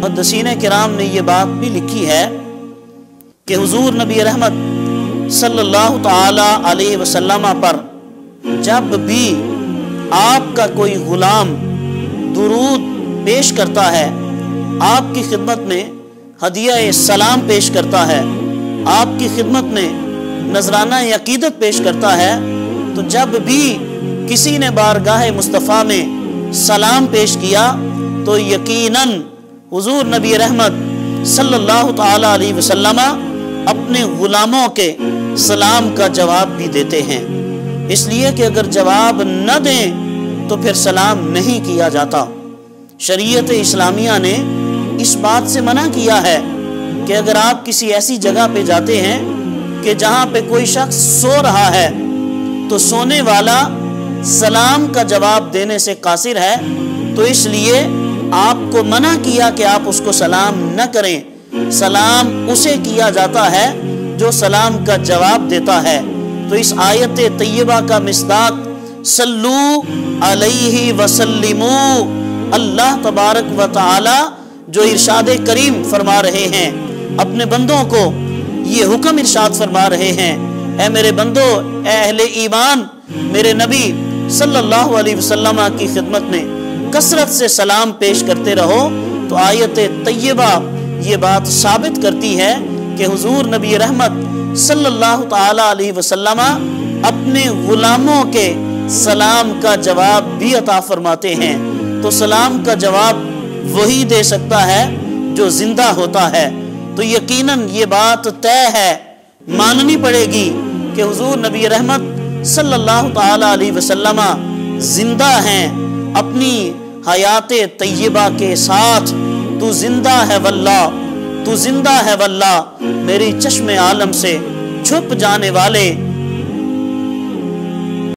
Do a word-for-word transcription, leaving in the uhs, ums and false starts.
मुहद्दिसीन किराम ने ये बात भी लिखी है कि हुजूर नबी रहमत सल्लल्लाहु ताला अलैहि वसल्लम पर जब भी आपका कोई गुलाम दुरूद पेश करता है, आपकी खिदमत में हदिया सलाम पेश करता है, आपकी खिदमत में नजराना अकीदत पेश करता है, तो जब भी किसी ने बारगाह मुस्तफ़ा में सलाम पेश किया तो यकीनन हुजूर नबी रहमत सल्लल्लाहु ताला अलैहि वसल्लम अपने गुलामों के सलाम का जवाब भी देते हैं। इसलिए कि अगर जवाब न दें तो फिर सलाम नहीं किया जाता। शरीयत इस्लामिया ने इस बात से मना किया है कि अगर आप किसी ऐसी जगह पे जाते हैं कि जहाँ पे कोई शख्स सो रहा है तो सोने वाला सलाम का जवाब देने से कासिर है, तो इसलिए आपको मना किया कि आप उसको सलाम न करें। सलाम उसे किया जाता है जो सलाम का जवाब देता है। तो इस आयत तैयबा का मिस्दाक सल्लू अलैहि वसल्लिमू, अल्लाह तबारक व तआला जो इरशाद करीम फरमा रहे हैं, अपने बंदों को ये हुक्म इरशाद फरमा रहे हैं, ऐ मेरे बंदो, ऐ अहले ईमान, मेरे नबी सल्लल्लाहु अलैहि वसल्लम की खिदमत में कसरत से सलाम पेश करते रहो। तो आयत तैयबा ये बात साबित करती है कि हुजूर नबी रहमत सल्लल्लाहु ताला अलैहि वसल्लम अपने गुलामों के सलाम का जवाब भी अता फरमाते हैं। तो सलाम का जवाब वही दे सकता है जो जिंदा होता है। तो यकीनन ये बात तय है, माननी पड़ेगी कि हुजूर नबी रहमत सल्लल्लाहु ताला अलैहि वसल्लम जिंदा हैं अपनी हयात तैयबा के साथ। तू जिंदा है वल्लाह, तू जिंदा है वल्लाह, मेरी चश्मे आलम से छुप जाने वाले